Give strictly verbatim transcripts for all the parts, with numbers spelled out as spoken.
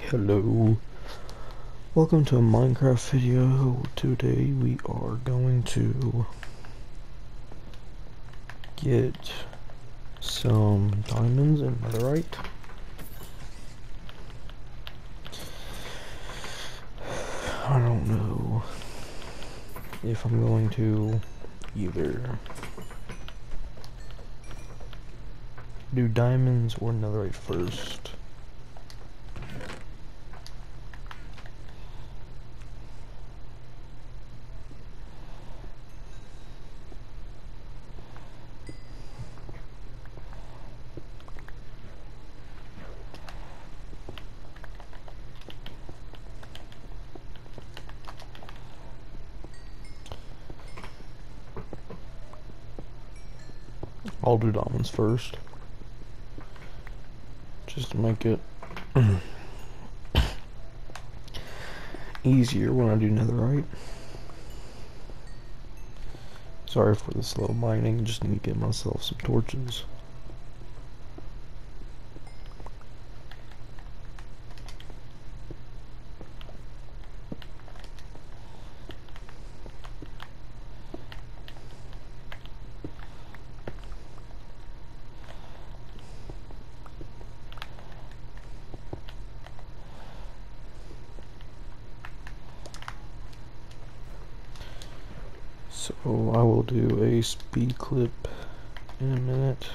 Hello, welcome to a Minecraft video. Today we are going to get some diamonds and netherite. I don't know if I'm going to either do diamonds or netherite first. I'll do diamonds first, just to make it easier when I do netherite. Sorry for the slow mining, just need to get myself some torches. So I will do a speed clip in a minute,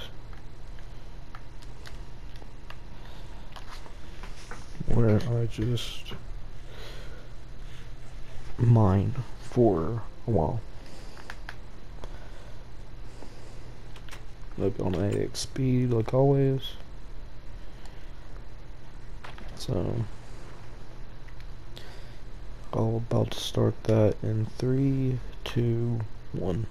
where I just mine for a while. Like on eight x speed, like always. So I'm about to start that in three, two, one.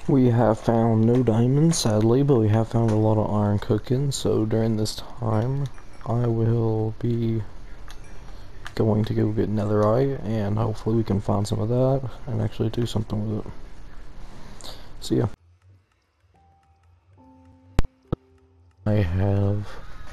We have found no diamonds, sadly, but we have found a lot of iron cooking, so during this time, I will be going to go get netherite, and hopefully we can find some of that, and actually do something with it. See ya. I have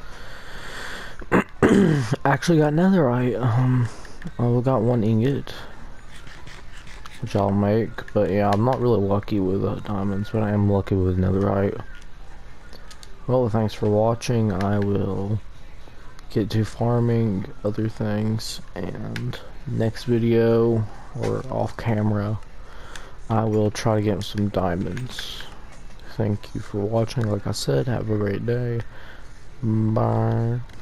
actually got netherite. Um, I've got one ingot, which I'll make, but yeah, I'm not really lucky with uh, diamonds, but I am lucky with netherite. Well, thanks for watching. I will get to farming other things, and next video, or off camera, I will try to get some diamonds. Thank you for watching. Like I said, have a great day. Bye.